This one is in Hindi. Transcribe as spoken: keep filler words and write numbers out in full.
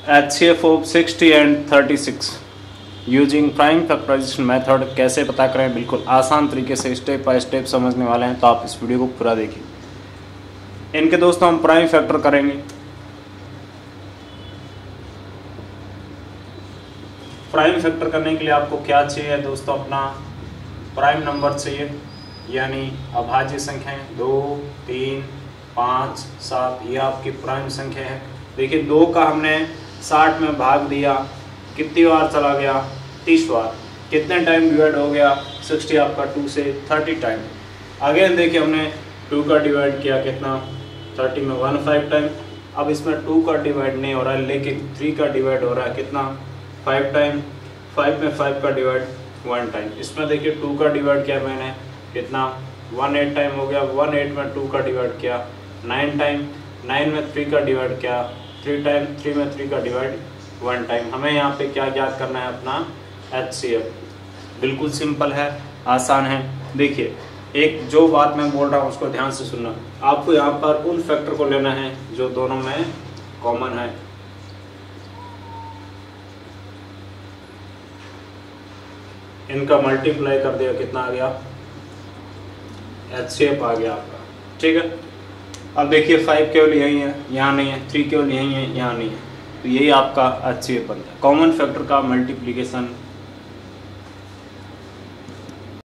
H C F of sixty and thirty-six using prime factorisation method कैसे पता करें, बिल्कुल आसान तरीके से स्टेप बाय स्टेप समझने वाले हैं, तो आप इस वीडियो को पूरा देखिए। इनके दोस्तों हम प्राइम फैक्टर करेंगे। प्राइम फैक्टर करने के लिए आपको क्या चाहिए दोस्तों, अपना प्राइम नंबर चाहिए, यानी अभाज्य संख्याएं दो, तीन, पाँच, सात, ये आपकी प्राइम संख्या है। देखिए दो का हमने साठ में भाग दिया, कितनी बार चला गया, तीस बार। कितने टाइम डिवाइड हो गया, साठ आपका टू से तीस टाइम। अगेन देखिए हमने टू का डिवाइड किया, कितना, तीस में वन फाइव टाइम। अब इसमें टू का डिवाइड नहीं हो रहा है, लेकिन थ्री का डिवाइड हो रहा है, कितना, फाइव टाइम। फाइव में फाइव का डिवाइड वन टाइम। इसमें देखिए टू का डिवाइड किया मैंने, कितना, वन एट टाइम हो गया। वन एट में टू का डिवाइड किया नाइन टाइम। नाइन में थ्री का डिवाइड किया थ्री टाइम। थ्री में थ्री का डिवाइड वन टाइम। हमें यहाँ पे क्या ज्ञात करना है, अपना एच सी एफ। बिल्कुल सिंपल है, आसान है। देखिए एक जो बात मैं बोल रहा हूँ उसको ध्यान से सुनना। आपको यहाँ पर उन फैक्टर को लेना है जो दोनों में कॉमन है। इनका मल्टीप्लाई कर दिया, कितना आ गया, एच सी एफ आ गया आपका। ठीक है, अब देखिए फाइव केवल यही है, यहाँ नहीं है। थ्री केवल यही है, यहाँ नहीं है। तो यही आपका एच सी एफ बनता है। कॉमन फैक्टर का मल्टीप्लिकेशन